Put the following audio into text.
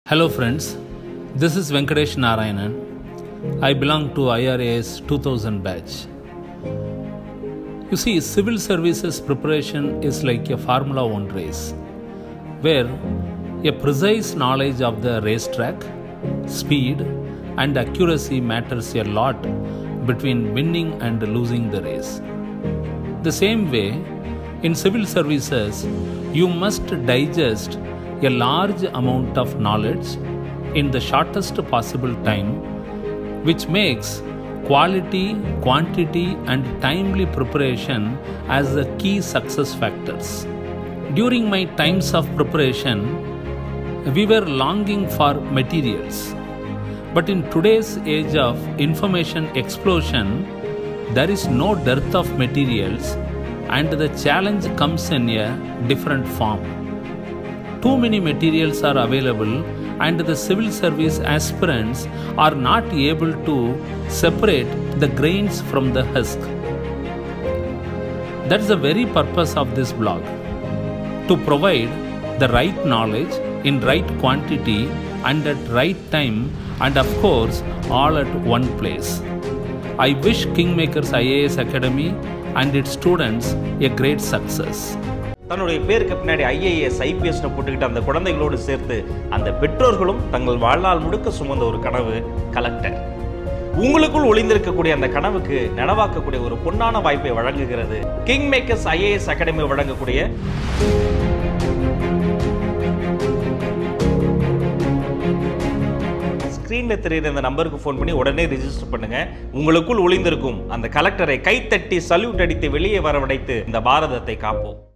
Hello friends, this is Venkatesh Narayanan. I belong to IRAS 2000 batch. You see, civil services preparation is like a Formula 1 race, where a precise knowledge of the racetrack, speed and accuracy matters a lot between winning and losing the race. The same way, in civil services, you must digest a large amount of knowledge in the shortest possible time, which makes quality, quantity and timely preparation as the key success factors. During my times of preparation, we were longing for materials. But in today's age of information explosion, there is no dearth of materials and the challenge comes in a different form. Too many materials are available and the civil service aspirants are not able to separate the grains from the husk. That is the very purpose of this blog, to provide the right knowledge in right quantity and at right time, and of course all at one place. I wish Kingmakers IAS Academy and its students a great success. தன்னுடைய பேருக்கு பின்னாடி IAS IPS போட்டுக்கிட்டு அந்த குழந்தைகளோடு சேர்த்து அந்த பெற்றோர்களும் தங்கள் வாழ்நாள் முழுக்க சுமந்த ஒரு கனவு கலெக்டர். உங்களுக்குள் ஒளிந்திருக்கக்கூடிய அந்த கனவுக்கு நனவாக்கக்கூடிய ஒரு பொன்னான வாய்ப்பை வழங்குகிறது கிங்மேக்கர்ஸ் IAS அகாடமி வழங்கக்கூடிய ஸ்கிரீன்ல தெரியுற இந்த நம்பருக்கு ஃபோன் பண்ணி உடனே ரெஜிஸ்டர் பண்ணுங்க. உங்களுக்குள் ஒளிந்திருக்கும் அந்த கலெக்டரை கைத்தட்டி சல்யூட் அடித்து வெளியே வரவழைத்து இந்த பாரதத்தை காப்போம்.